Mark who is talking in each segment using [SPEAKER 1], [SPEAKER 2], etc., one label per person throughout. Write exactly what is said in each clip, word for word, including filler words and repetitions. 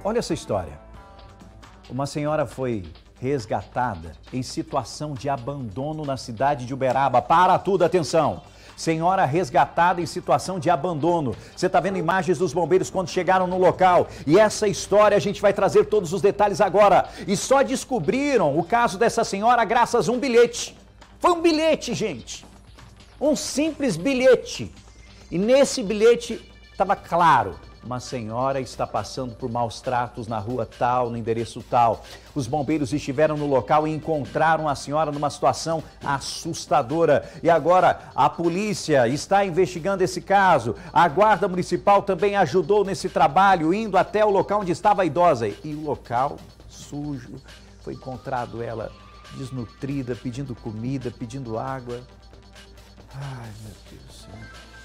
[SPEAKER 1] Olha essa história. Uma senhora foi resgatada em situação de abandono na cidade de Uberaba. Para tudo, atenção! Senhora resgatada em situação de abandono. Você está vendo imagens dos bombeiros quando chegaram no local. E essa história a gente vai trazer todos os detalhes agora. E só descobriram o caso dessa senhora graças a um bilhete. Foi um bilhete, gente. Um simples bilhete. E nesse bilhete estava claro: uma senhora está passando por maus tratos na rua tal, no endereço tal. Os bombeiros estiveram no local e encontraram a senhora numa situação assustadora. E agora a polícia está investigando esse caso. A Guarda Municipal também ajudou nesse trabalho, indo até o local onde estava a idosa. E o local sujo, foi encontrado ela desnutrida, pedindo comida, pedindo água. Ai, meu Deus do céu.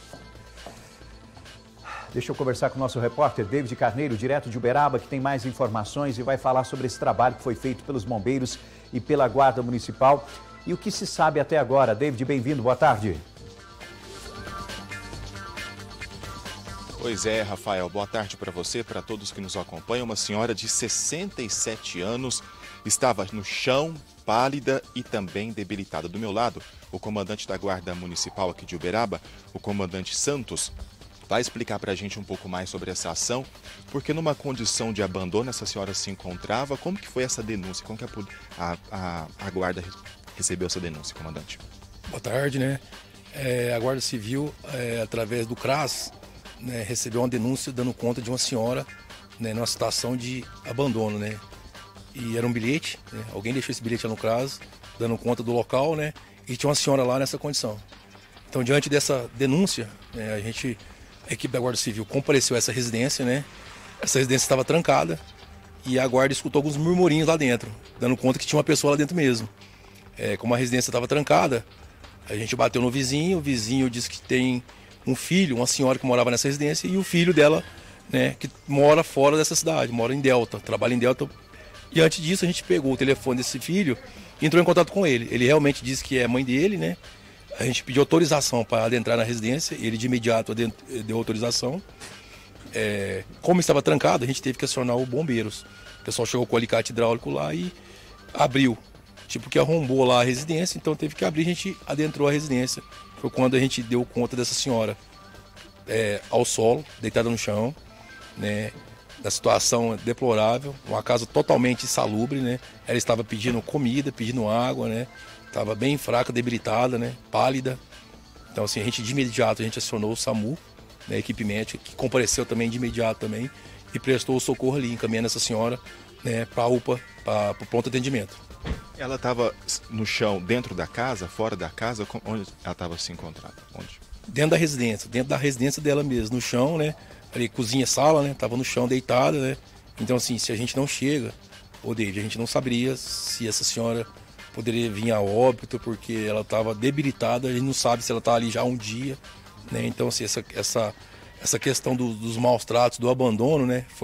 [SPEAKER 1] Deixa eu conversar com o nosso repórter David Carneiro, direto de Uberaba, que tem mais informações e vai falar sobre esse trabalho que foi feito pelos bombeiros e pela Guarda Municipal e o que se sabe até agora. David, bem-vindo, boa tarde.
[SPEAKER 2] Pois é, Rafael, boa tarde para você, para todos que nos acompanham. Uma senhora de sessenta e sete anos estava no chão, pálida e também debilitada. Do meu lado, o comandante da Guarda Municipal aqui de Uberaba, o comandante Santos, vai explicar para a gente um pouco mais sobre essa ação, porque numa condição de abandono essa senhora se encontrava. Como que foi essa denúncia? Como que a, a, a Guarda recebeu essa denúncia, comandante?
[SPEAKER 3] Boa tarde, né? É, a Guarda Civil, é, através do CRAS, né, recebeu uma denúncia dando conta de uma senhora, né, numa situação de abandono, né? E era um bilhete, né? Alguém deixou esse bilhete lá no CRAS, dando conta do local, né? E tinha uma senhora lá nessa condição. Então, diante dessa denúncia, né, a gente... A equipe da Guarda Civil compareceu a essa residência, né? Essa residência estava trancada e a guarda escutou alguns murmurinhos lá dentro, dando conta que tinha uma pessoa lá dentro mesmo. É, como a residência estava trancada, a gente bateu no vizinho, o vizinho disse que tem um filho, uma senhora que morava nessa residência e o filho dela, né, que mora fora dessa cidade, mora em Delta, trabalha em Delta. E antes disso a gente pegou o telefone desse filho e entrou em contato com ele. Ele realmente disse que é mãe dele, né? A gente pediu autorização para adentrar na residência, ele de imediato deu autorização. É, como estava trancado, a gente teve que acionar os bombeiros. O pessoal chegou com o alicate hidráulico lá e abriu, tipo que arrombou lá a residência, então teve que abrir, a gente adentrou a residência. Foi quando a gente deu conta dessa senhora é, ao solo, deitada no chão, né, da situação deplorável, uma casa totalmente insalubre, né? Ela estava pedindo comida, pedindo água, né? Estava bem fraca, debilitada, né? Pálida. Então, assim, a gente de imediato a gente acionou o SAMU, né? A equipe médica, que compareceu também de imediato também e prestou o socorro ali, encaminhando essa senhora, né, para a U P A, para o pronto atendimento.
[SPEAKER 2] Ela estava no chão, dentro da casa, fora da casa? Onde ela estava se encontrando? Onde?
[SPEAKER 3] Dentro da residência, dentro da residência dela mesmo, no chão, né? Ali, cozinha, sala, né? Estava no chão deitada, né? Então, assim, se a gente não chega, ô David, a gente não saberia se essa senhora poderia vir a óbito, porque ela estava debilitada, a gente não sabe se ela está ali já há um dia, né? Então, assim, essa, essa, essa questão do, dos maus tratos, do abandono, né?